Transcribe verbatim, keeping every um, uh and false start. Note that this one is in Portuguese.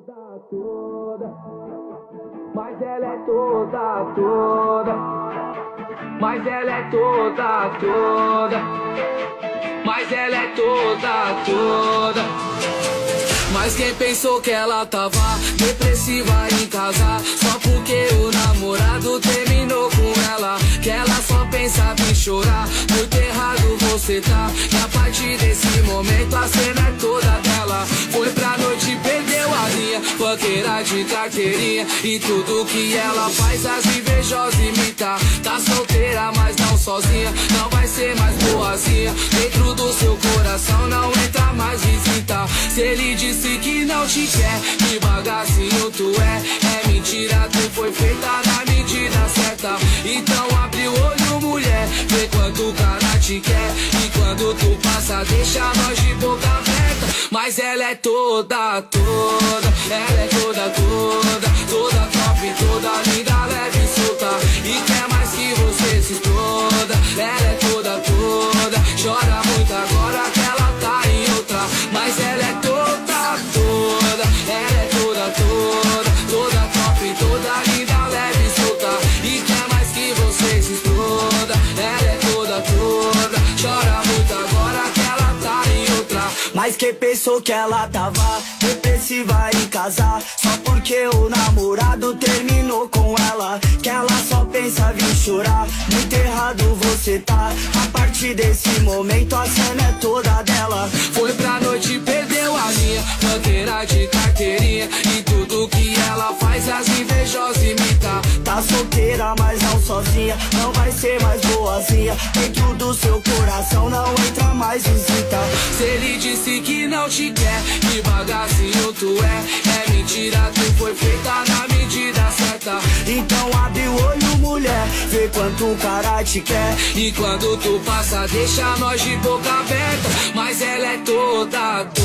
toda, toda, mas ela é toda, toda, mas ela é toda, toda, mas ela é toda, toda. Mas quem pensou que ela tava depressiva em casa só porque o namorado terminou com ela? Que ela só pensava em chorar, muito errado você tá. E a partir desse momento a cena é toda dela. Foi pra noite e perdeu a linha, banqueira de carteirinha. E tudo que ela faz as invejosas imitar. Tá solteira mas não sozinha, não vai ser mais boazinha. Dentro do seu coração não entra mais visita. Se ele disse que não te quer, que bagacinho tu é. É mentira, tu foi feita na medida certa. Então abre o olho, mulher, vê quanto o cara te quer. E quando tu passa, deixa nós de boca aberta. Mas ela é toda, toda, ela é toda, toda, toda top, toda linda, leve e solta. E quer mais que você se exploda. Ela é toda, toda, chora muito agora que ela tá em outra. Mas ela é toda, toda, ela é toda, toda, toda top, toda linda, leve e solta. E quer mais que você se exploda. Ela é toda, toda, chora muito agora que ela tá em outra. Mas quem pensou que ela tava depressiva em casa só porque o namorado terminou com ela? Que ela só pensava em chorar, muito errado você tá. A partir desse momento a cena é toda dela. Foi pra noite e perdeu a linha, banqueira de carteirinha. E tudo que ela faz as invejosas imitar. Tá solteira mas não sozinha, não vai ser mais boazinha. Dentro do seu coração não entra mais visita. Se ele disse que não te quer, que bagacinho tu é. É mentira, tu foi feita na medida certa. Então abre o olho, mulher, vê quanto o cara te quer. E quando tu passa, deixa nós de boca aberta. Mas ela é toda, toda,